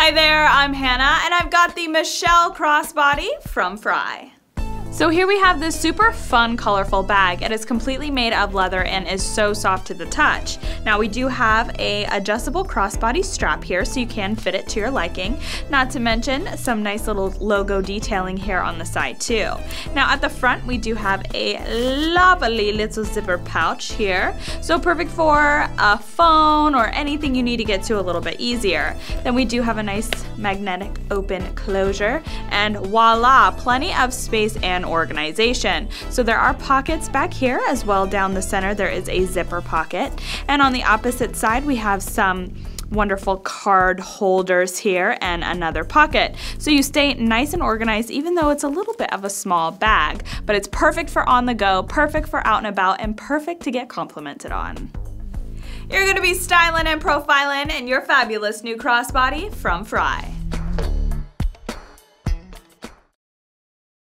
Hi there, I'm Hannah, and I've got the Michelle crossbody from Frye. So here we have this super fun, colorful bag. It is completely made of leather and is so soft to the touch. Now we do have a adjustable crossbody strap here so you can fit it to your liking. Not to mention some nice little logo detailing here on the side too. Now at the front we do have a lovely little zipper pouch here. So perfect for a phone or anything you need to get to a little bit easier. Then we do have a nice magnetic open closure, and voila, plenty of space and organization. So there are pockets back here as well. Down the center there is a zipper pocket, and on the opposite side we have some wonderful card holders here and another pocket. So you stay nice and organized even though it's a little bit of a small bag, but it's perfect for on the go, perfect for out and about, and perfect to get complimented on. You're gonna be styling and profiling in your fabulous new crossbody from Frye.